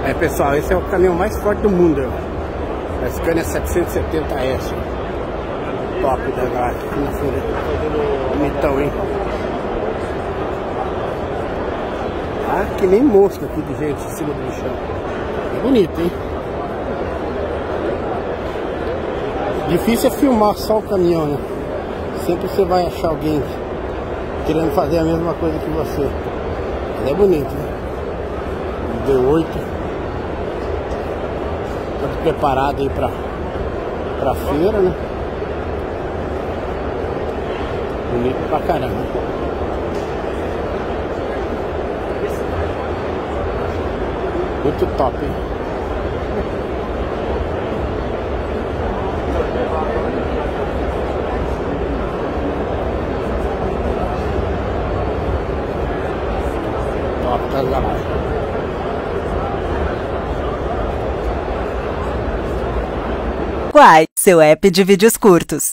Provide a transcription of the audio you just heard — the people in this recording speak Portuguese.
É, pessoal, esse é o caminhão mais forte do mundo. A Scania 770S. Top da Galactic aqui na feira. Bonitão, hein? Ah, que nem mosca aqui de gente em cima do chão. É bonito, hein? Difícil é filmar só o caminhão, né? Sempre você vai achar alguém querendo fazer a mesma coisa que você. Mas é bonito, né? D8. Tudo preparado aí pra feira, né? Bonito pra caramba. Muito top, hein? Top das galáxias. Quai, seu app de vídeos curtos.